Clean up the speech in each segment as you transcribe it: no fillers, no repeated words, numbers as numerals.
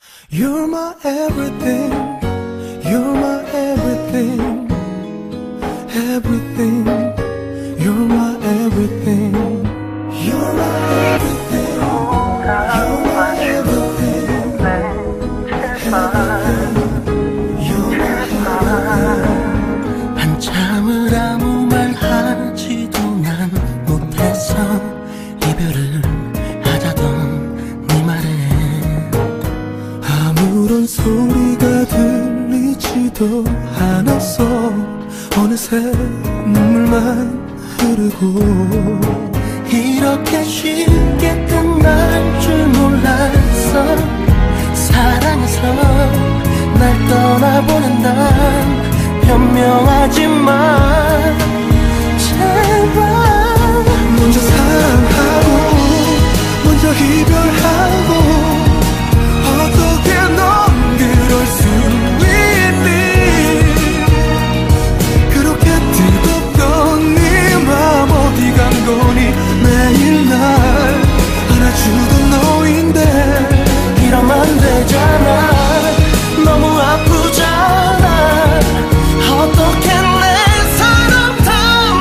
You're my everything, you're my everything, everything, you're my everything, you're my everything, you're my everything, everything, you're my everything. 한참을 아무 말 하지도 난 못해서 이별을 하자던 네 말에 아무런 소리가 들리지도 않았어. 어느새 눈물만 흐르고 이렇게 쉽게 끝날 줄 몰랐어. 사랑해서 날 떠나보낸 난 현명하지만 제발 먼저 사랑하고 먼저 이별하고 어떻게 넌 그럴 수 있니. 그렇게 뜨겁던 네 맘 어디 간 거니. 매일 날 안아주던 너인데 이러면 안 되잖아. 너무 아프잖아. 어떻게 내 사랑 다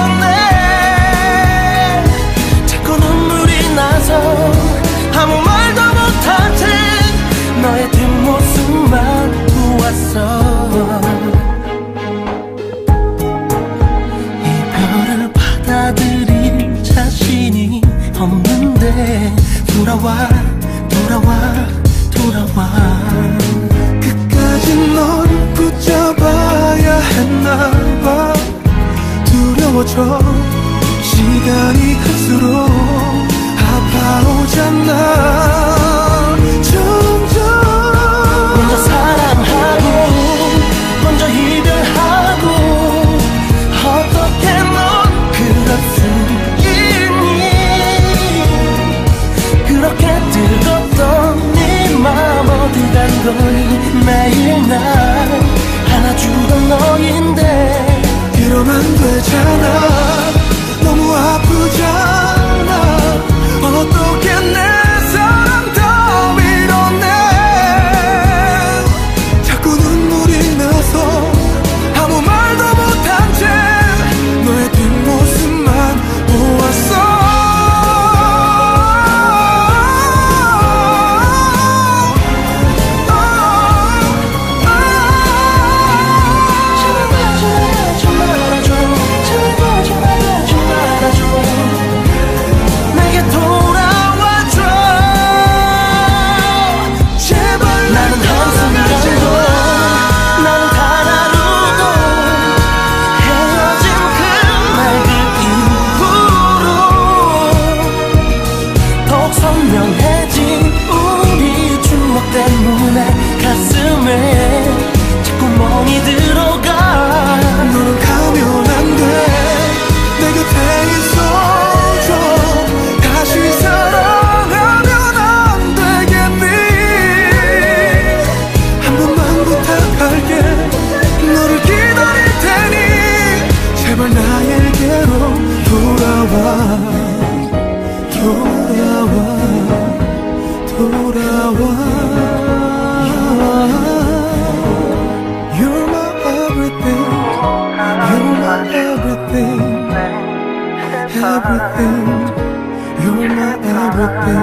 밀어내. 자꾸 눈물이 나서 아무 말도 못한 채 너의 뒷모습만 보았어. 이별을 받아들일 자신이 없는데 돌아와 돌아와 돌아와. 끝까지 널 붙잡아야 했나봐. 두려워져 시간이 갈수록 아파오잖아. 먼저 사랑하고 먼저 이별하고 어떻게 넌 그럴 수 있니. 그렇게 뜨겁던 네 맘 어디 간 거니. 매일 날 안아주던 너인데 이러면 안 되잖아. 너무 아프잖아. 어떻게 내 사랑 더 밀어내. 자꾸 눈물이 나서 아무 말도 못한 채 너의 뒷모습만 보았어. 자꾸 멍이 들어가. 너는 가면 안 돼. 내 곁에 있어줘. 다시 사랑하면 안 되겠니. 한 번만 부탁할게. 너를 기다릴 테니 제발 나에게로 돌아와 돌아와 돌아와. You're my everything, you're my everything, everything, you're my everything.